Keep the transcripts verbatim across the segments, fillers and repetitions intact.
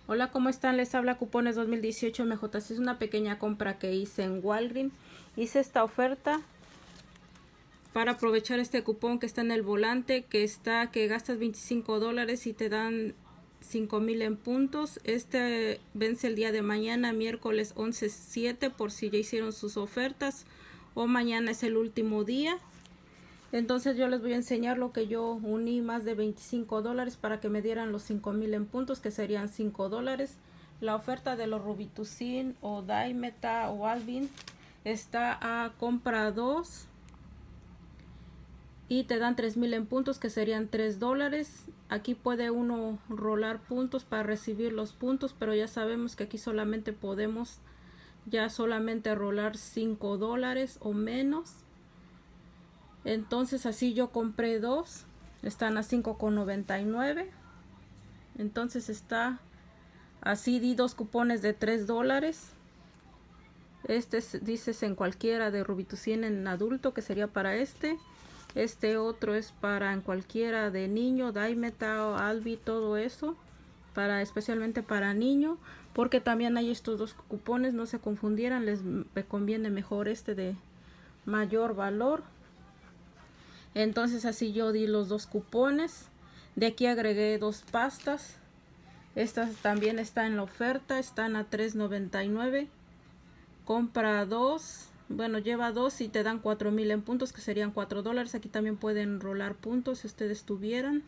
Hola, ¿cómo están? Les habla Cupones dos mil dieciocho M J C. Es una pequeña compra que hice en Walgreens. Hice esta oferta para aprovechar este cupón que está en el volante, que está que gastas veinticinco dólares y te dan cinco mil en puntos. Este vence el día de mañana, miércoles once siete, por si ya hicieron sus ofertas, o mañana es el último día. Entonces yo les voy a enseñar lo que yo uní más de veinticinco dólares para que me dieran los cinco mil en puntos, que serían cinco dólares. La oferta de los Robitussin o Daimeta o Alvin está a compra dos y te dan tres mil en puntos, que serían tres dólares. Aquí puede uno rolar puntos para recibir los puntos, pero ya sabemos que aquí solamente podemos ya solamente rolar cinco dólares o menos. Entonces así yo compré dos, están a cinco con noventa y nueve. Entonces está así, di dos cupones de tres dólares. Este es, dices en cualquiera de Robitussin en adulto, que sería para este. Este otro es para en cualquiera de niño, Daimeta o Albi, todo eso, para especialmente para niño, porque también hay estos dos cupones, no se confundieran, les conviene mejor este de mayor valor. Entonces así yo di los dos cupones. De aquí agregué dos pastas. Estas también están en la oferta, están a tres noventa y nueve. Compra dos, bueno, lleva dos y te dan cuatro mil en puntos, que serían cuatro dólares. Aquí también pueden rolar puntos si ustedes tuvieran.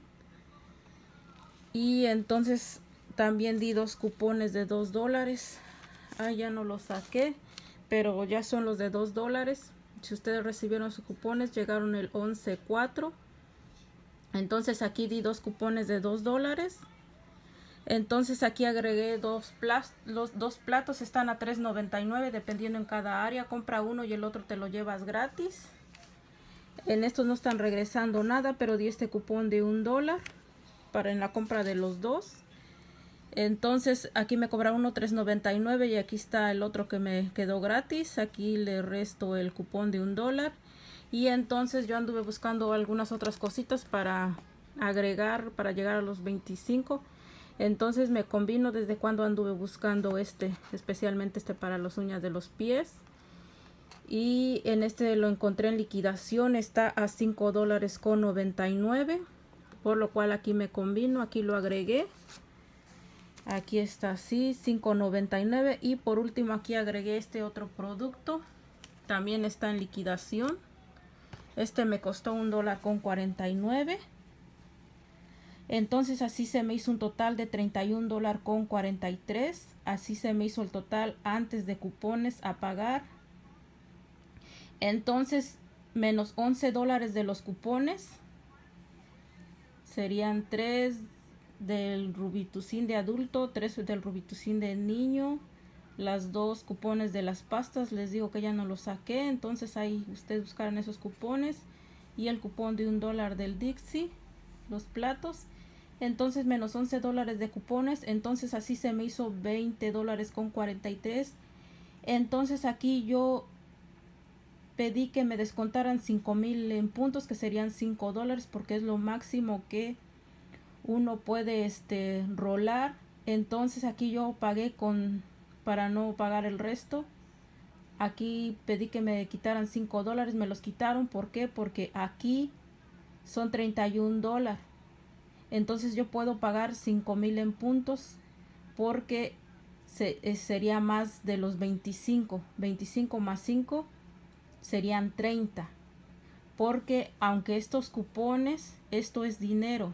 Y entonces también di dos cupones de dos dólares. Ah, ya no los saqué, pero ya son los de dos dólares. Si ustedes recibieron sus cupones, llegaron el once cuatro. Entonces aquí di dos cupones de dos dólares. Entonces aquí agregué dos platos. Los dos platos están a tres noventa y nueve, dependiendo en cada área. Compra uno y el otro te lo llevas gratis. En estos no están regresando nada, pero di este cupón de un dólar para en la compra de los dos. Entonces aquí me cobra uno tres noventa y nueve y aquí está el otro que me quedó gratis. Aquí le resto el cupón de un dólar. Y entonces yo anduve buscando algunas otras cositas para agregar, para llegar a los veinticinco. Entonces me combino desde cuando anduve buscando este, especialmente este para las uñas de los pies. Y en este lo encontré en liquidación, está a cinco dólares con noventa y nueve. Por lo cual aquí me combino, aquí lo agregué. Aquí está así, cinco noventa y nueve. Y por último aquí agregué este otro producto. También está en liquidación. Este me costó un dólar con cuarenta y nueve. Entonces así se me hizo un total de treinta y un dólares con cuarenta y tres. Así se me hizo el total antes de cupones a pagar. Entonces menos once dólares de los cupones. Serían tres del Robitussin de adulto, tres del Robitussin de niño, las dos cupones de las pastas, les digo que ya no los saqué, entonces ahí ustedes buscaron esos cupones, y el cupón de un dólar del Dixie, los platos. Entonces menos once dólares de cupones, entonces así se me hizo veinte dólares con cuarenta y tres. Entonces aquí yo pedí que me descontaran cinco mil en puntos, que serían cinco dólares, porque es lo máximo que uno puede este rolar. Entonces aquí yo pagué con, para no pagar el resto, aquí pedí que me quitaran cinco dólares, me los quitaron. ¿Por qué? Porque aquí son treinta y un dólares. Entonces yo puedo pagar cinco mil en puntos, porque se, eh, sería más de los veinticinco. veinticinco más cinco serían treinta. Porque aunque estos cupones, esto es dinero.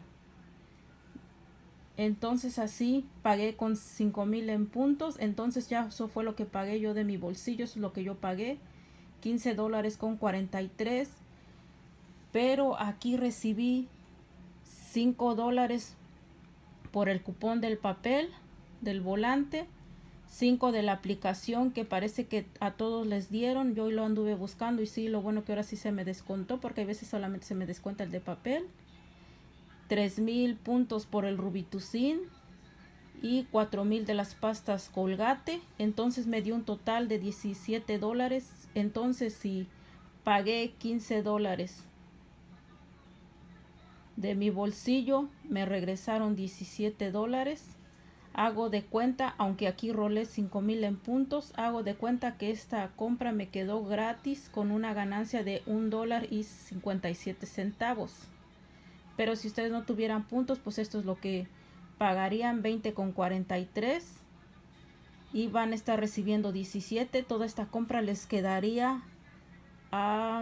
Entonces así pagué con cinco mil en puntos. Entonces ya eso fue lo que pagué yo de mi bolsillo. Eso es lo que yo pagué. quince dólares con cuarenta y tres. Pero aquí recibí cinco dólares por el cupón del papel, del volante. cinco de la aplicación, que parece que a todos les dieron. Yo lo anduve buscando y sí, lo bueno que ahora sí se me descontó, porque a veces solamente se me descuenta el de papel. tres mil puntos por el Robitussin y cuatro mil de las pastas Colgate. Entonces me dio un total de diecisiete dólares. Entonces si pagué quince dólares de mi bolsillo, me regresaron diecisiete dólares. hago de cuenta, aunque aquí rolé cinco mil en puntos, hago de cuenta que esta compra me quedó gratis con una ganancia de un dólar y cincuenta y siete centavos. Pero si ustedes no tuvieran puntos, pues esto es lo que pagarían, veinte con cuarenta y tres, y van a estar recibiendo diecisiete. Toda esta compra les quedaría a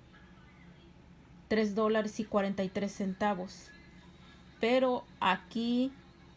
tres dólares y cuarenta y tres centavos. Pero aquí,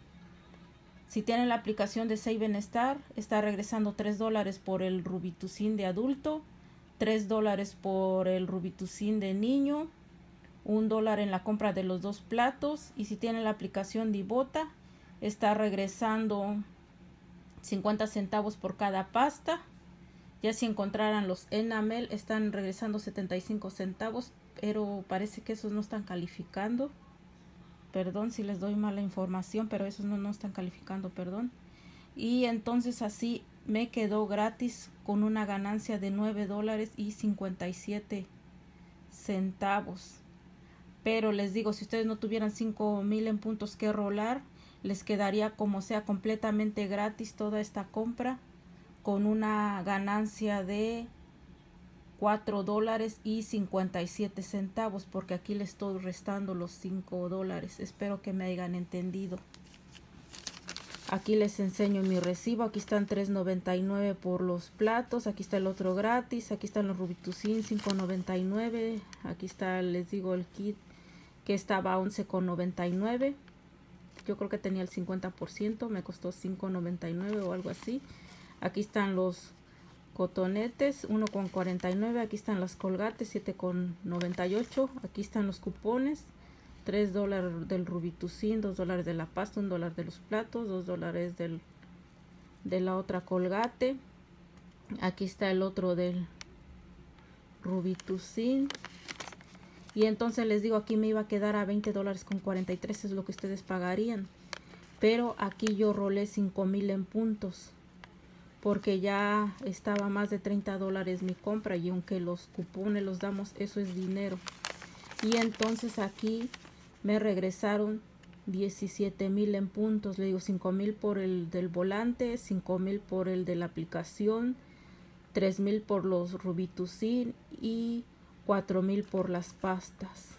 si tienen la aplicación de Save and Star, está regresando tres dólares por el Robitussin de adulto, tres dólares por el Robitussin de niño, un dólar en la compra de los dos platos. Y si tienen la aplicación de Ibotta, está regresando cincuenta centavos por cada pasta. Ya si encontraran los Enamel, están regresando setenta y cinco centavos, pero parece que esos no están calificando. Perdón si les doy mala información, pero esos no, no están calificando, perdón. Y entonces así me quedó gratis con una ganancia de nueve dólares y cincuenta y siete centavos. Pero les digo, si ustedes no tuvieran cinco mil en puntos que rolar, les quedaría como sea completamente gratis toda esta compra con una ganancia de cuatro dólares y cincuenta y siete centavos, porque aquí le estoy restando los cinco dólares. Espero que me hayan entendido. Aquí les enseño mi recibo. Aquí están tres noventa y nueve por los platos. Aquí está el otro gratis. Aquí están los Robitussin cinco noventa y nueve. Aquí está, les digo, el kit que estaba a once con noventa y nueve. Yo creo que tenía el cincuenta por ciento. Me costó cinco noventa y nueve o algo así. Aquí están los cotonetes uno con cuarenta y nueve. Aquí están las colgates siete con noventa y ocho. Aquí están los cupones: tres dólares del Robitussin, dos dólares de la pasta, un dólar de los platos, dos dólares del, de la otra colgate. Aquí está el otro del Robitussin. Y entonces les digo, aquí me iba a quedar a veinte dólares con cuarenta y tres, es lo que ustedes pagarían. Pero aquí yo rolé cinco mil en puntos, porque ya estaba más de treinta dólares mi compra, y aunque los cupones los damos, eso es dinero. Y entonces aquí me regresaron diecisiete mil en puntos. Le digo, cinco mil por el del volante, cinco mil por el de la aplicación, tres mil por los Robitussin y cuatro mil por las pastas.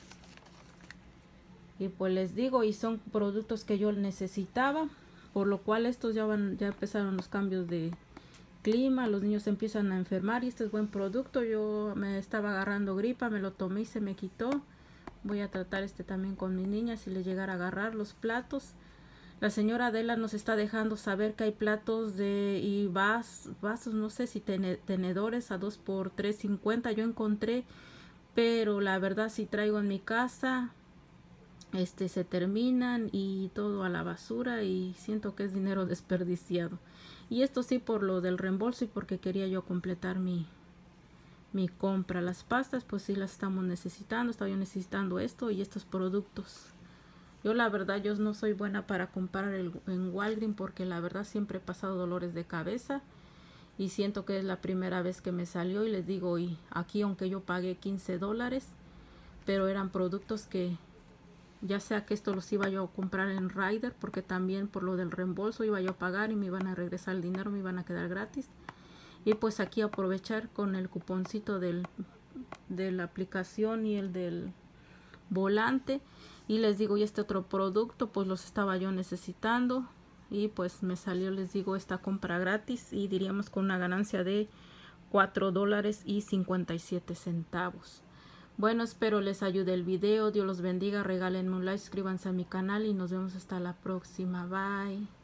Y pues les digo, y son productos que yo necesitaba, por lo cual estos ya van, ya empezaron los cambios de clima, los niños empiezan a enfermar, y este es buen producto. Yo me estaba agarrando gripa, me lo tomé y se me quitó. Voy a tratar este también con mi niña si le llegara a agarrar. Los platos, la señora Adela nos está dejando saber que hay platos de y vas, vasos, no sé si ten, tenedores a dos por tres cincuenta yo encontré, pero la verdad si traigo en mi casa, este se terminan y todo a la basura, y siento que es dinero desperdiciado. Y esto sí por lo del reembolso y porque quería yo completar mi mi compra. Las pastas pues sí las estamos necesitando, estaba yo necesitando esto y estos productos. Yo la verdad yo no soy buena para comprar el, en Walgreens, porque la verdad siempre he pasado dolores de cabeza y siento que es la primera vez que me salió. Y les digo, y aquí aunque yo pagué quince dólares, pero eran productos que ya sea que esto los iba yo a comprar en Rider, porque también por lo del reembolso iba yo a pagar y me iban a regresar el dinero, me iban a quedar gratis. Y pues aquí aprovechar con el cuponcito del, de la aplicación y el del volante. Y les digo, y este otro producto pues los estaba yo necesitando, y pues me salió, les digo, esta compra gratis, y diríamos con una ganancia de cuatro dólares y cincuenta y siete centavos. Bueno, espero les ayude el video. Dios los bendiga, regálenme un like, suscríbanse a mi canal y nos vemos hasta la próxima. Bye.